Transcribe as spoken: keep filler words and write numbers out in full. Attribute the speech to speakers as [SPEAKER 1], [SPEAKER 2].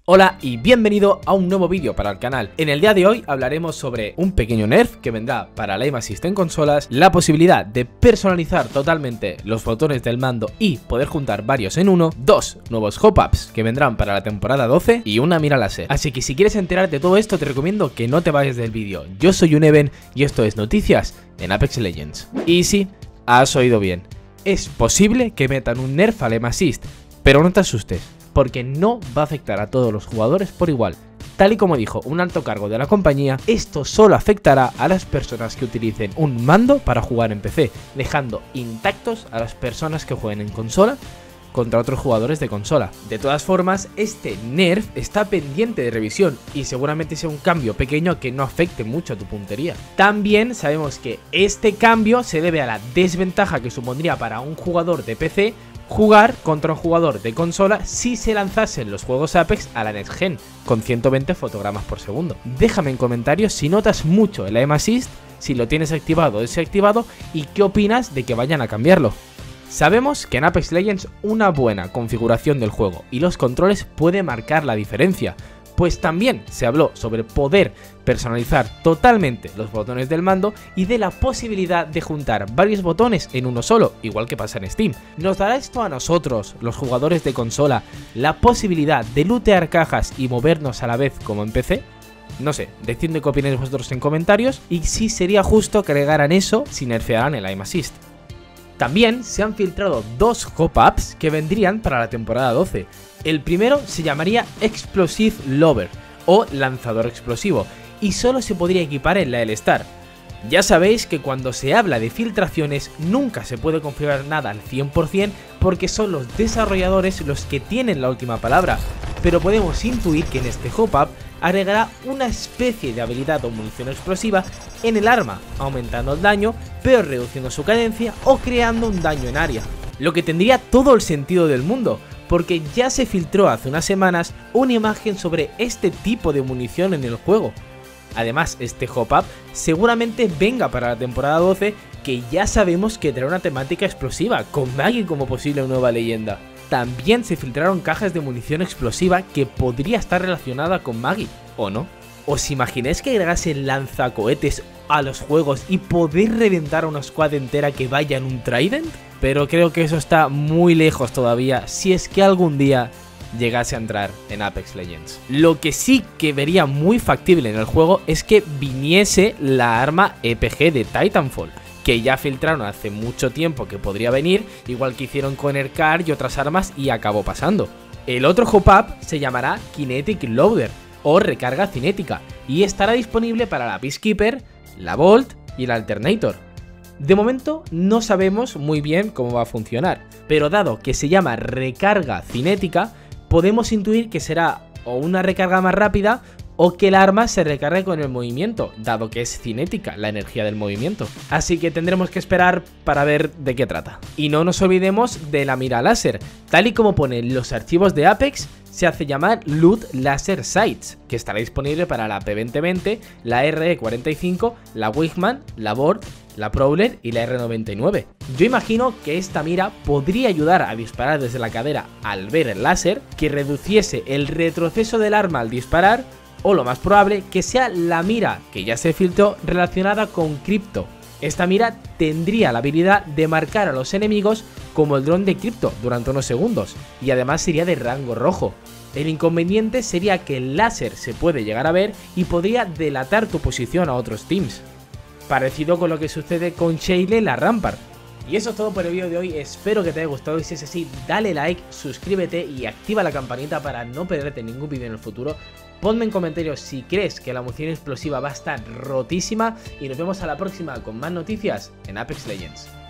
[SPEAKER 1] Hola y bienvenido a un nuevo vídeo para el canal. En el día de hoy hablaremos sobre un pequeño nerf que vendrá para el aim assist en consolas, la posibilidad de personalizar totalmente los botones del mando y poder juntar varios en uno, dos nuevos hop-ups que vendrán para la temporada doce y una mira láser. Así que si quieres enterarte de todo esto te recomiendo que no te vayas del vídeo. Yo soy Uneven y esto es Noticias en Apex Legends. Y sí, has oído bien, es posible que metan un nerf al aim assist, pero no te asustes, porque no va a afectar a todos los jugadores por igual. Tal y como dijo un alto cargo de la compañía, esto solo afectará a las personas que utilicen un mando para jugar en P C, dejando intactos a las personas que jueguen en consola contra otros jugadores de consola. De todas formas, este nerf está pendiente de revisión y seguramente sea un cambio pequeño que no afecte mucho a tu puntería. También sabemos que este cambio se debe a la desventaja que supondría para un jugador de P C jugar contra un jugador de consola si se lanzasen los juegos Apex a la Next Gen con ciento veinte fotogramas por segundo. Déjame en comentarios si notas mucho el aim assist, si lo tienes activado o desactivado y qué opinas de que vayan a cambiarlo. Sabemos que en Apex Legends una buena configuración del juego y los controles puede marcar la diferencia, pues también se habló sobre poder personalizar totalmente los botones del mando y de la posibilidad de juntar varios botones en uno solo, igual que pasa en Steam. ¿Nos dará esto a nosotros, los jugadores de consola, la posibilidad de lootear cajas y movernos a la vez como en P C? No sé, decidme qué opináis vosotros en comentarios y si sería justo que agregaran eso si nerfearan el aim assist. También se han filtrado dos hop-ups que vendrían para la temporada doce. El primero se llamaría Explosive Lover o lanzador explosivo y solo se podría equipar en la L-Star. Ya sabéis que cuando se habla de filtraciones nunca se puede configurar nada al cien por cien porque son los desarrolladores los que tienen la última palabra, pero podemos intuir que en este hop-up agregará una especie de habilidad o munición explosiva en el arma, aumentando el daño, pero reduciendo su cadencia o creando un daño en área. Lo que tendría todo el sentido del mundo, porque ya se filtró hace unas semanas una imagen sobre este tipo de munición en el juego. Además, este hop-up seguramente venga para la temporada doce, que ya sabemos que traerá una temática explosiva, con Maggie como posible nueva leyenda. También se filtraron cajas de munición explosiva que podría estar relacionada con Maggie, ¿o no? ¿Os imagináis que agregasen lanzacohetes a los juegos y poder reventar a una squad entera que vaya en un Trident? Pero creo que eso está muy lejos todavía, si es que algún día llegase a entrar en Apex Legends. Lo que sí que vería muy factible en el juego es que viniese la arma E P G de Titanfall, que ya filtraron hace mucho tiempo que podría venir, igual que hicieron con Ercar y otras armas y acabó pasando. El otro hop-up se llamará Kinetic Loader o recarga cinética y estará disponible para la Peacekeeper, la Bolt y la Alternator. De momento no sabemos muy bien cómo va a funcionar, pero dado que se llama recarga cinética, podemos intuir que será o una recarga más rápida o que el arma se recargue con el movimiento, dado que es cinética la energía del movimiento. Así que tendremos que esperar para ver de qué trata. Y no nos olvidemos de la mira láser. Tal y como ponen los archivos de Apex, se hace llamar Loot Laser Sights, que estará disponible para la P veinte veinte, la R E cuarenta y cinco, la Wingman, la Board, la Prowler y la R noventa y nueve. Yo imagino que esta mira podría ayudar a disparar desde la cadera al ver el láser, que reduciese el retroceso del arma al disparar, o lo más probable que sea la mira que ya se filtró relacionada con Crypto. Esta mira tendría la habilidad de marcar a los enemigos como el dron de Crypto durante unos segundos y además sería de rango rojo. El inconveniente sería que el láser se puede llegar a ver y podría delatar tu posición a otros teams, parecido con lo que sucede con Shayle la Rampart. Y eso es todo por el vídeo de hoy, espero que te haya gustado y si es así dale like, suscríbete y activa la campanita para no perderte ningún vídeo en el futuro. Ponme en comentarios si crees que la munición explosiva va a estar rotísima y nos vemos a la próxima con más noticias en Apex Legends.